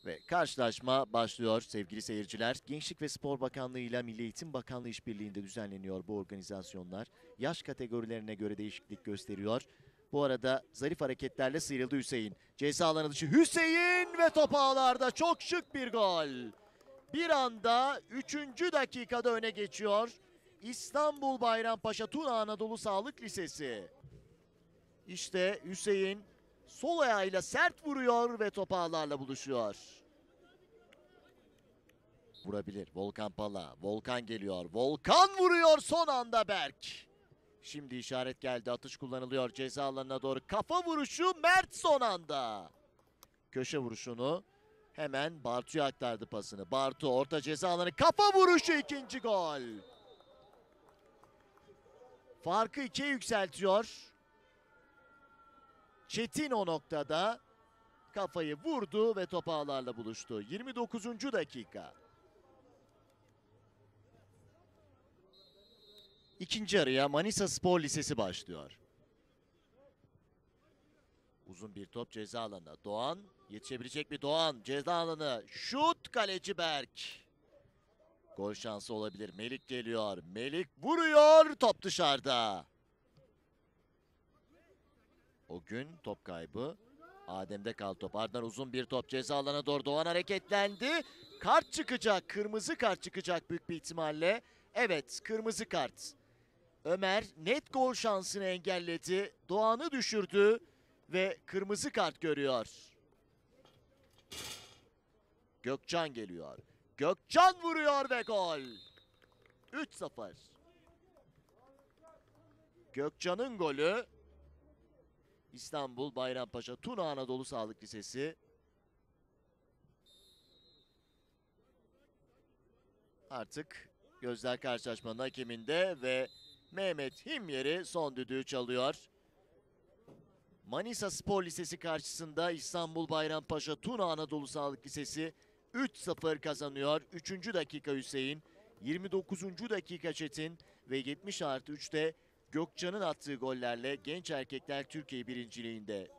Ve karşılaşma başlıyor sevgili seyirciler. Gençlik ve Spor Bakanlığı ile Milli Eğitim Bakanlığı işbirliğinde düzenleniyor bu organizasyonlar. Yaş kategorilerine göre değişiklik gösteriyor. Bu arada zarif hareketlerle sıyrıldı Hüseyin. Ceza alanı dışı Hüseyin ve top ağlarda, çok şık bir gol. Bir anda 3. dakikada öne geçiyor İstanbul Bayrampaşa Tuna Anadolu Sağlık Lisesi. İşte Hüseyin sol ayağıyla sert vuruyor ve top ağlarla buluşuyor. Vurabilir. Volkan Pala. Volkan geliyor. Volkan vuruyor son anda Berk. Şimdi işaret geldi. Atış kullanılıyor ceza alanına doğru. Kafa vuruşu Mert son anda. Köşe vuruşunu hemen Bartu'ya aktardı pasını. Bartu orta ceza alanı. Kafa vuruşu, ikinci gol. Farkı 2'ye yükseltiyor. Çetin o noktada kafayı vurdu ve top ağlarla buluştu. 29. dakika. İkinci araya Manisa Spor Lisesi başlıyor. Uzun bir top ceza alanına. Doğan yetişebilecek mi? Doğan ceza alanı. Şut, kaleci Berk. Gol şansı olabilir. Melik geliyor. Melik vuruyor. Top dışarıda. O gün top kaybı. Adem'de kaldı top. Ardından uzun bir top ceza alanına doğru. Doğan hareketlendi. Kart çıkacak. Kırmızı kart çıkacak büyük bir ihtimalle. Evet, kırmızı kart. Ömer net gol şansını engelledi. Doğan'ı düşürdü ve kırmızı kart görüyor. Gökcan geliyor. Gökcan vuruyor ve gol. 3-0. Gökcan'ın golü. İstanbul Bayrampaşa Tuna Anadolu Sağlık Lisesi. Artık gözler karşılaşmanın hakeminde ve Mehmet Himyeri son düdüğü çalıyor. Manisa Spor Lisesi karşısında İstanbul Bayrampaşa Tuna Anadolu Sağlık Lisesi 3-0 kazanıyor. 3. dakika Hüseyin, 29. dakika Çetin ve 70+3'te Gökcan'ın attığı gollerle genç erkekler Türkiye birinciliğinde.